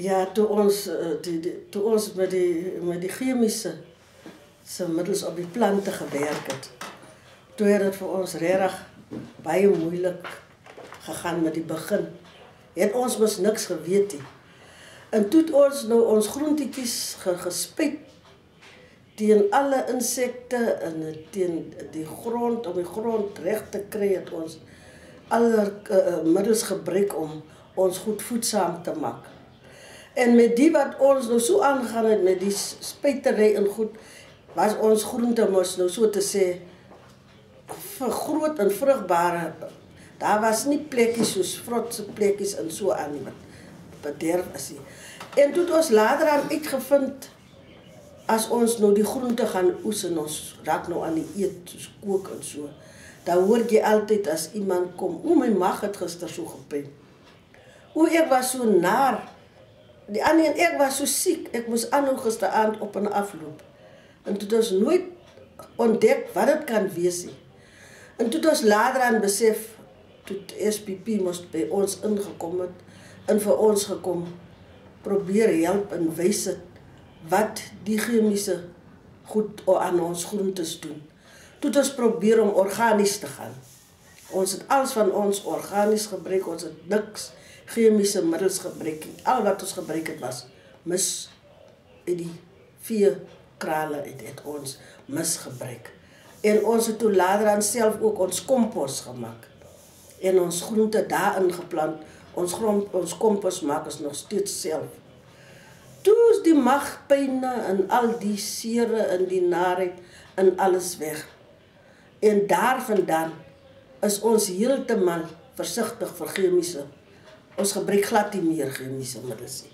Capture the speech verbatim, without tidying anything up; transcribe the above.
Ja, toe ons, die, die, toe ons met die, met die chemische se middels op die plante gewerk het, toe het het vir ons regtig baie moeilik gegaan met die begin. Het ons mos niks geweet nie. En toe het ons nou ons groentietjies gespuit teen alle insekte en teen die grond, om die grond reg te kry, het ons alle uh, middels gebruik om ons goed voedsaam te maak. En met die wat ons nou so aangegaan het met die spuitery en goed, was ons groente mos nou so te sê vergroot en vrugbare. Daar was nie plekkies soos vrotse plekkies en so aan wat bederf is nie. En toe het ons later aan uitgevind, as ons nou die groente gaan oes en ons raak nou aan die eet, soos kook en so, dan hoor jy altyd as iemand kom, o my mag het gister so gepijn. O ek was so naar, die ander en ek was so siek, ek moes aanhou gisteraand op en afloop. En toe het ons nooit ontdek wat het kan wees nie. En toe het ons later aan besef, toe S P P moest by ons ingekom het, en vir ons gekom, probeer help en wys het, wat die chemische goed aan ons groentes doen. Toe het ons probeer om organies te gaan. Ons het alles van ons organies gebruik, ons het niks chemische middels gebruik. Al wat ons gebruik het was mis, in die vier krale het, het ons mis gebruik. En ons het toe later aan self ook ons kompos gemaakt. En ons groente daarin geplant, ons, grond, ons kompos maak ons nog steeds self. Toe is die magpyne en al die sere en die naarheid en alles weg. En daar vandaan is ons heeltemal versigtig vir chemische. Ons gebruik glad nie meer chemische middels nie.